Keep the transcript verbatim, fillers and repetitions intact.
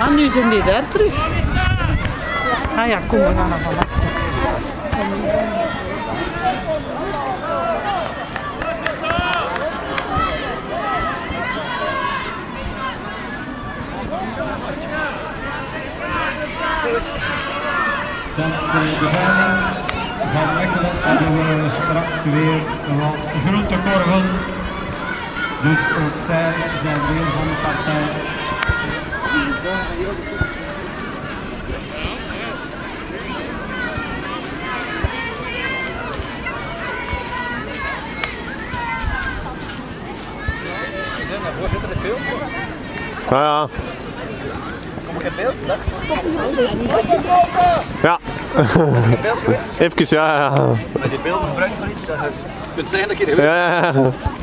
Ah, nu zijn die daar terug. Ah ja, kom, we gaan naar van achter. Dan de veiling van Mechelen hebben we straks weer wat groentekorven. Dus ook zij zijn weer van de partij. Voorzitter, de film? Ja, ja. Kom ik in beeld? Dat? Ja. In beeld geweest? Even, ja, ja. Maar die beelden gebruikt voor iets, dat je kunt zeggen dat je er Ja, ja, ja.